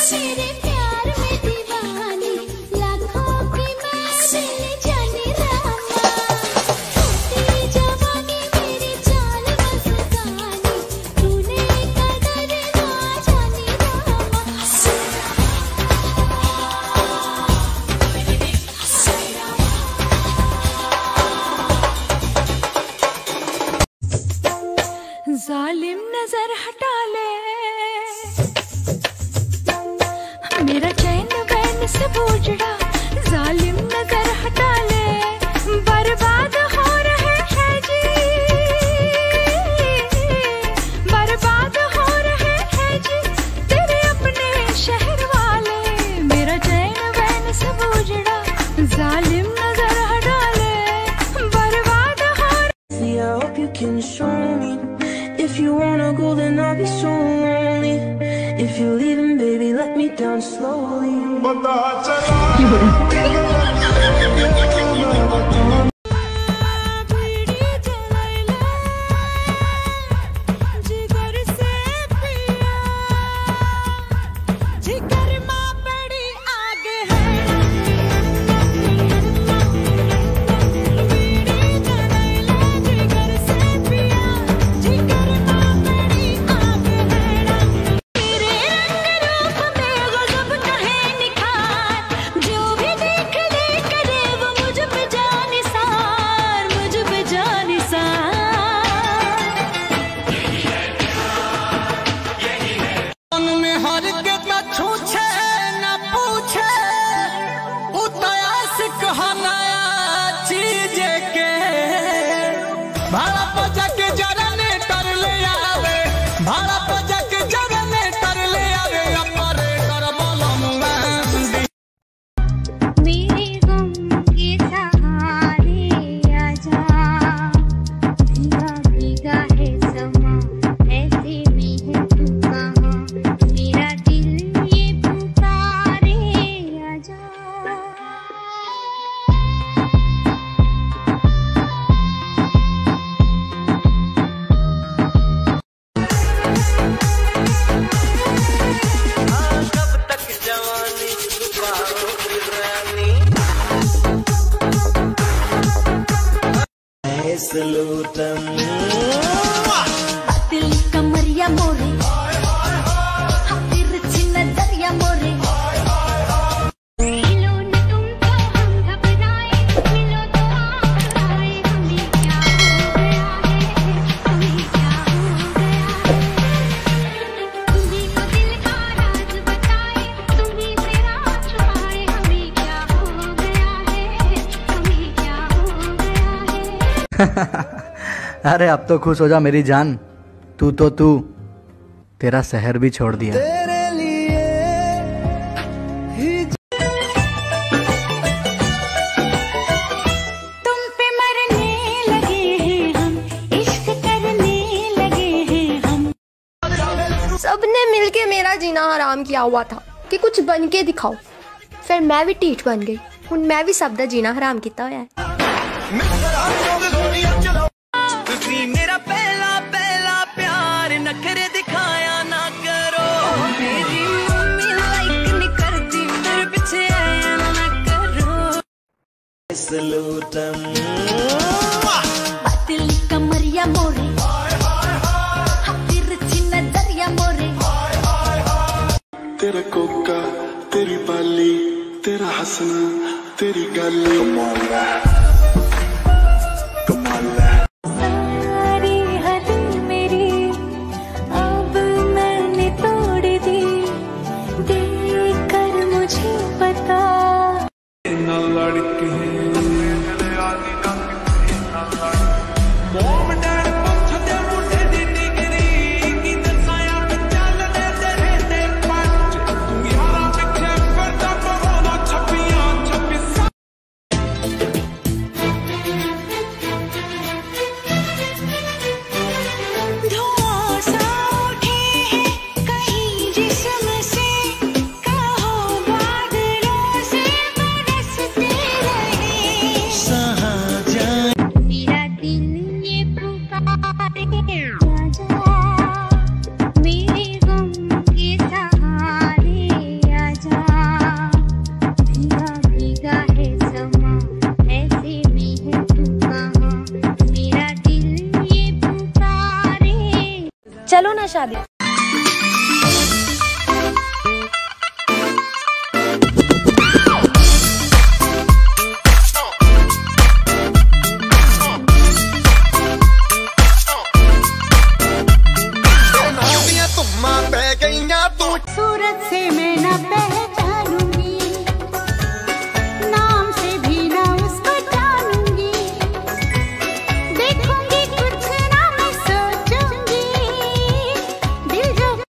मेरे प्यार में दीवानी, लाखों की मैं दिल जानी रामा। छोटी जवानी मेरी जान मस्तानी, तूने कदर ना जानी रामा। जालिम नजर हटा ले, मेरा चैन बैन से उजड़ा। जालिम नजर हटा ले, बर्बाद हो रहे हैं जी, बर्बाद हो रहे हैं जी तेरे अपने शहर वाले। मेरा चैन बैन से उजड़ा, जालिम नजर हटा ले, बर्बाद हो। See, I hope you can show me. If you wanna go, then I'll be so lonely. If you're leaving, baby, let me down slowly. भाड़ा पजा के जरने कर ले आवे, भाड़ा पजा के जरने कर ले आवे, अपरे कर बोलम मैं। मेरे गम के सहारे आजा, भीगा भीगा है समा, ऐसे में है तू कहाँ, मेरा दिल ये पुकारे आजा। दिल कमरिया मोरे, तिरछी नजरिया मोरे, मिलो न तुम तो हम घबराए, मिलो तो आप आए, हमें क्या हो गया है, हमें क्या हो गया है। तुम्ही को दिल का राज बताए, तुम्ही से राज छुपाए, हमें क्या हो गया है, हमें क्या हो गया है। अरे अब तो खुश हो जा मेरी जान, तू तेरा शहर भी छोड़ दिया। तेरे लिए ही तुम पे मरने लगे हैं हम, इश्क करने लगे हैं हम। सबने मिलके मेरा जीना हराम किया हुआ था कि कुछ बन के दिखाओ, फिर मैं भी ढीठ बन गई। हुण मैं भी सब दा जीना हराम किया होया है। मेरा पहला पहला प्यार नखरे दिखाया ना करो, मेरी मम्मी लाइक नहीं करती, मेरे पीछे आया ना करो। दिल कमरिया मोरे, तिरछी नजरिया मोरे, तेरा कोका, तेरी बाली, तेरा हंसना, तेरी गाली। सारी हद मेरी अब मैंने तोड़ दी, देख कर मुझे पता। न पहचान